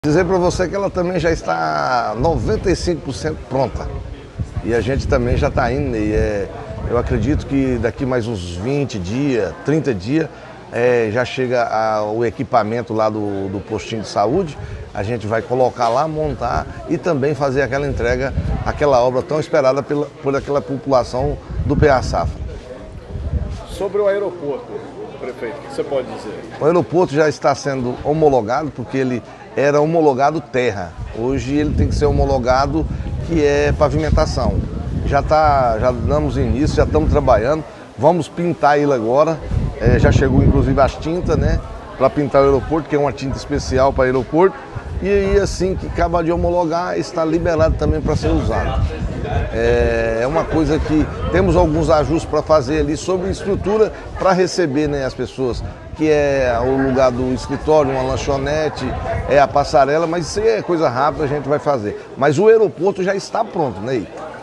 Dizer para você que ela também já está 95% pronta. E a gente também já está indo. Eu acredito que daqui mais uns 20 dias, 30 dias, já chega o equipamento lá do postinho de saúde. A gente vai colocar lá, montar e também fazer aquela entrega, aquela obra tão esperada por aquela população do PA Safra. Sobre o aeroporto, prefeito, o que você pode dizer? O aeroporto já está sendo homologado, porque ele era homologado terra. Hoje ele tem que ser homologado que é pavimentação. Já damos início, já estamos trabalhando, vamos pintar ele agora. Já chegou inclusive as tintas, né, para pintar o aeroporto, que é uma tinta especial para aeroporto. E aí assim que acaba de homologar, está liberado também para ser usado. É uma coisa que temos alguns ajustes para fazer ali sobre estrutura para receber, né, as pessoas, que é o lugar do escritório, uma lanchonete, a passarela, mas isso aí é coisa rápida, a gente vai fazer. Mas o aeroporto já está pronto, né?